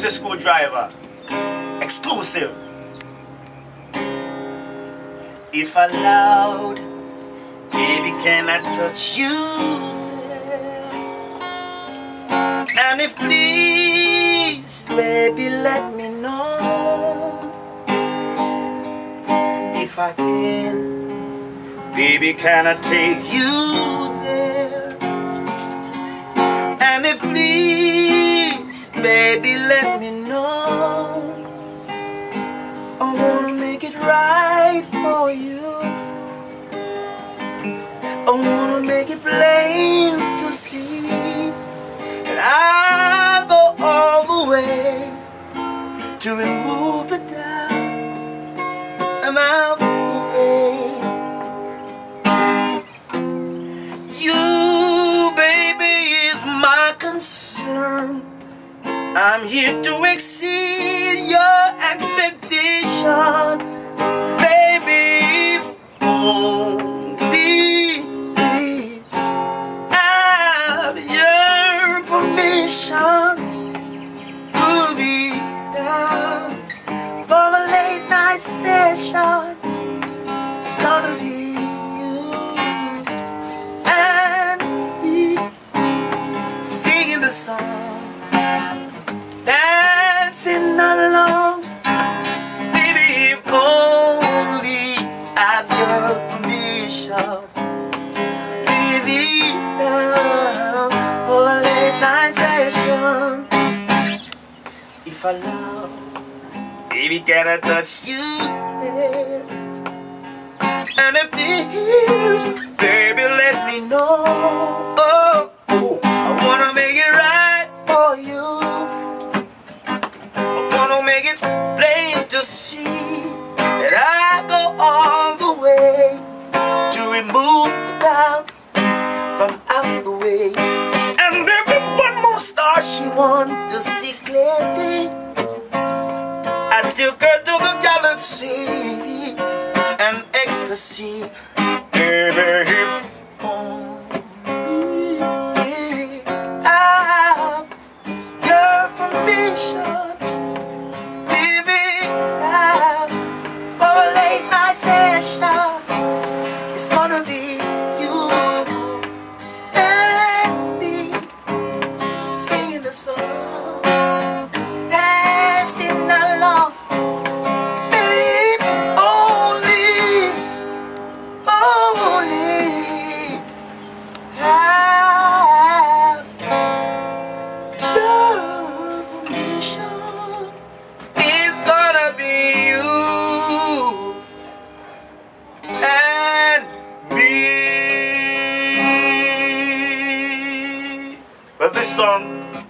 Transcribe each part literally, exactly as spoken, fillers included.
is a screwdriver. Exclusive. If allowed, baby, can I touch you there? And if please, baby, let me know. If I can, baby, can I take you there? And if please, baby, let me know. I wanna make it right for you. I wanna make it plain to see. And I'll go all the way to remove the doubt. I'm out the way. You, baby, is my concern. I'm here to exceed your expectation. Baby, if only I have your permission to be down for a late night session. It's gonna be you and me singing the song, dancing along. Baby, if only I have your permission, baby, down for a late night session. If I love, baby, can I touch you there? And if this, baby, let me know. Oh, oh, I wanna make it right for you. I wanna make it plain to see that I go all the way to remove the doubt from out the way. And every one more star she wants to see clearly, I took her to the galaxy and ecstasy. Baby, if only I have your permission, baby, now for a late night session. It's gonna be you and me singing the song, dancing along. Song.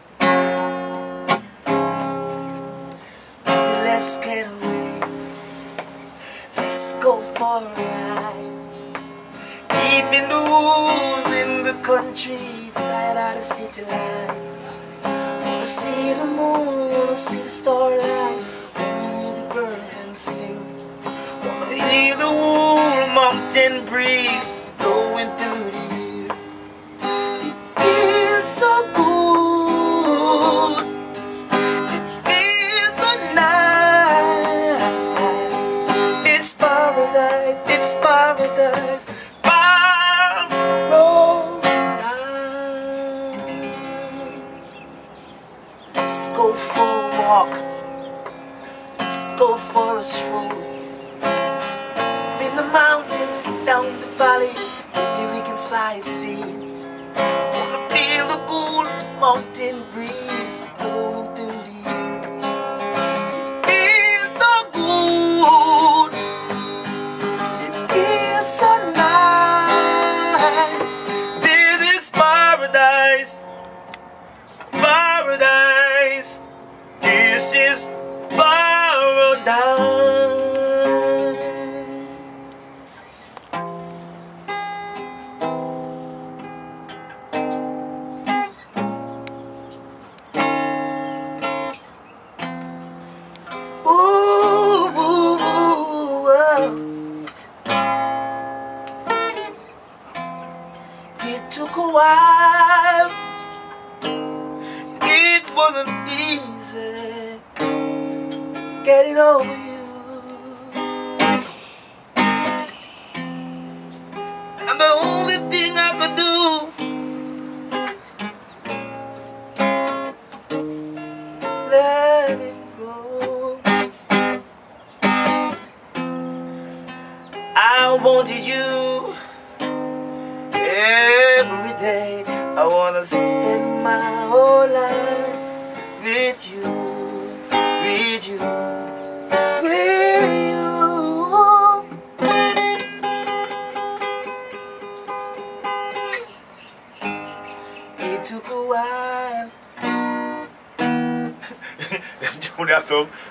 Let's get away. Let's go for a ride. Deep in the woods, in the country, tired of the city life. Wanna see the moon, wanna see the starlight, wanna hear the birds and sing. Wanna hear the warm mountain breeze blowing through the air. It feels so good. It's paradise, paradise. Let's go for a walk. Let's go for a stroll. In the mountain, down the valley, maybe we can sightsee. Wanna feel the cool mountain breeze blowing through the air. It feels so good. So nice. This is paradise, paradise. This is paradise. Ooh, ooh, ooh, oh. It took a while, it wasn't easy. over you. And the only thing I could do, let it go. I wanted you every day. I wanna spend my whole life with you, with you, with you. It took a while. Them tune that song.